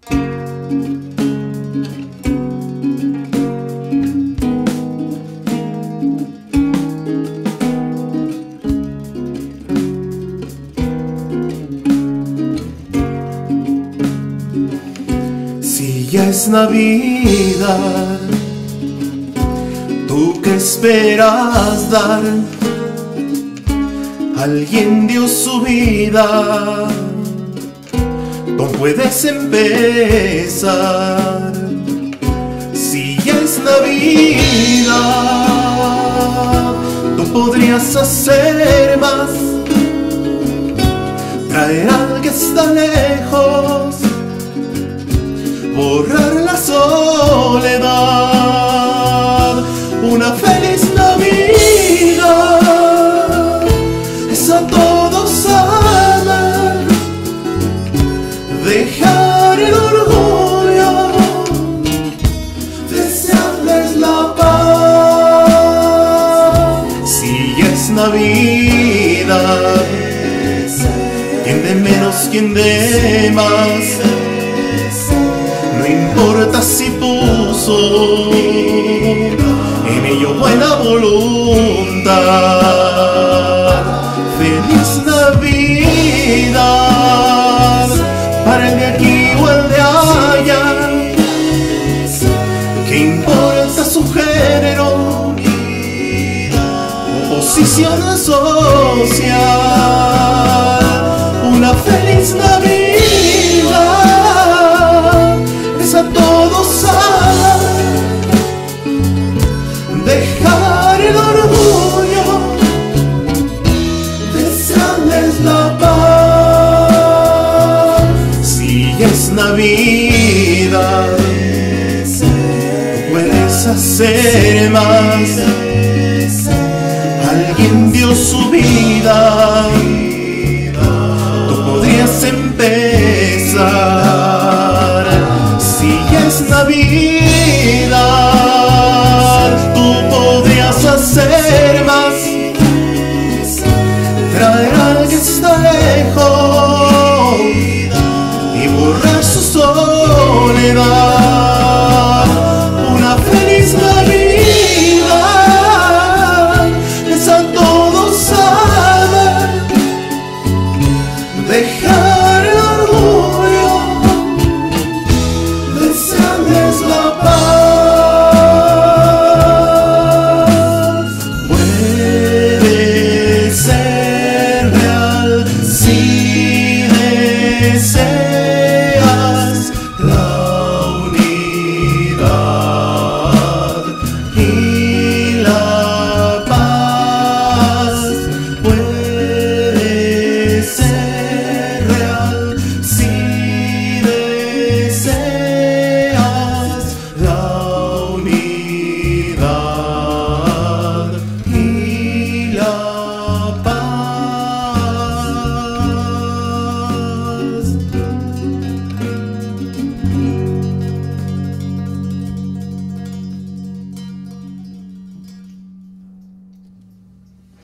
Si ya es Navidad, ¿tú qué esperas dar? Alguien dio su vida, tú puedes empezar. Si ya es Navidad, tú podrías hacer más, traer al que está lejos, borrar la soledad. Una feliz Navidad es a todos amar, dejar el orgullo, desearles la paz. Si ya es Navidad, quien de menos, quien de más, no importa si puso en ello buena voluntad. Feliz Navidad para el de aquí o el de allá. ¿Qué importa su género o posición social? Una feliz Navidad es a todos amar, dejar el orgullo, desearles la paz. Si ya es Navidad, puedes hacer más. Alguien dio su vida, tú podrías empezar. Si ya es Navidad, tú podrías hacer más, traer al que está lejos y borrar su soledad.